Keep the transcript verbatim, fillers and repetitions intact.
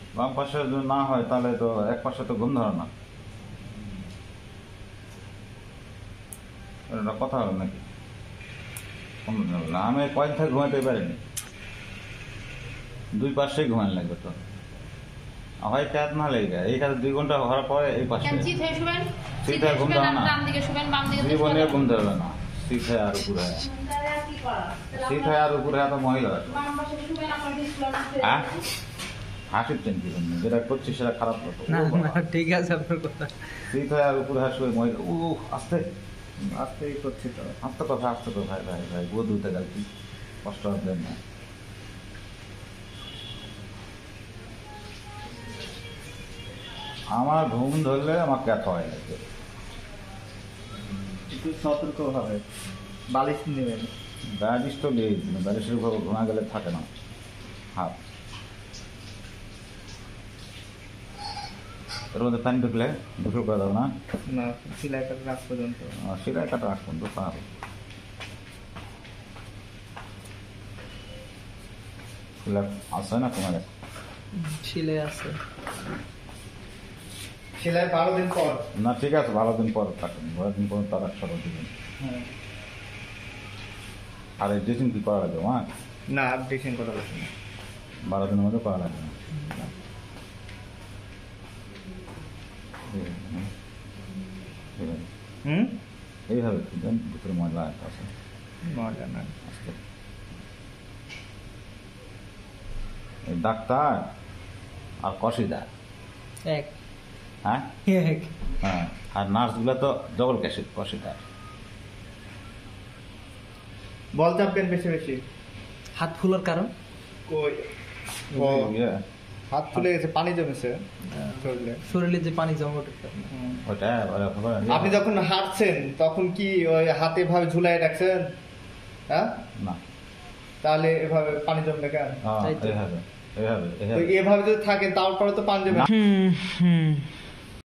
বাম পাশে যদি না হয় তাহলে তো এক পাশে তো ঘুম ধরে না। এটা কথা হলো নাকি? আমি কয়েক থেকে ঘুমাতে পারিনি, দুই পাশেই ঘুমানো লাগবে তো। হয় কাজ না লেগে এই কাজ দুই ঘন্টা হওয়ার পরে এই পাশে শীত হয়ে ঘুম ধরে না, জীবনে ঘুম ধরবে না। শীত হয়ে আর উপরে শীত হয়ে আর উপরে এত মহিলা হ্যাঁ হাসিচ্ছেন কি জন্য? যেটা করছি সেটা খারাপ কথা না, ঠিক আছে আপনার কথা। শীত হয়ে আর উপরে হাসবে মহিলা, ও আস্তে আস্তেই করছি তো, আস্তে কথা আস্তে তো ভাই ভাই ভাই বোধ উঠে গেল, কি কষ্ট হবে না। আমার ঘুম ধরলে আমার ক্যাথ হয় লাগে, একটু সতর্ক ভাবে বালিশ নেবেন। বালিশ তো নেই, বালিশের উপর ঘুমা গেলে থাকে না হাত। এর মধ্যে পানি ঢুকলে ঢুকে করে দাও না, না সেলাই কাটা রাখ পর্যন্ত, সেলাই কাটা রাখ পর্যন্ত পারো। সেলাই আছে না তোমার কাছে? সেলাই আছে, সেলাই বারো দিন পর। না ঠিক আছে, বারো দিন পর থাকেন, বারো দিন পর তার একশো দিবেন। হ্যাঁ। আর এই ড্রেসিং কি করা লাগবে মা? না ড্রেসিং করা লাগবে না, বারো দিনের মধ্যে করা লাগবে না। হুম এইভাবে খুঁজবেন, ভিতরে ময়লা আছে মজা না। এই ডাক্তার আর কষিদার এক হ্যাঁ এক হ্যাঁ, আর নার্সগুলো তো ডবল ক্যাশিট কষিদার। বল চাপবেন বেশি বেশি। হাত ফুলার কারণ কই ইয়ে, হাত ফুলে গেছে, পানি জমেছে শরীরে। শরীরে যে পানি জমা ওঠে। ওটা আপনি যখন হাঁটছেন তখন কি ওই হাতে ভাবে ঝুলাই রাখছেন? হ্যাঁ না, তাহলে এভাবে পানি জমবে কেন? হ্যাঁ, এইভাবে এইভাবে তো এইভাবে এভাবে যদি থাকে তারপরে তো পানি জমে। হুম হুম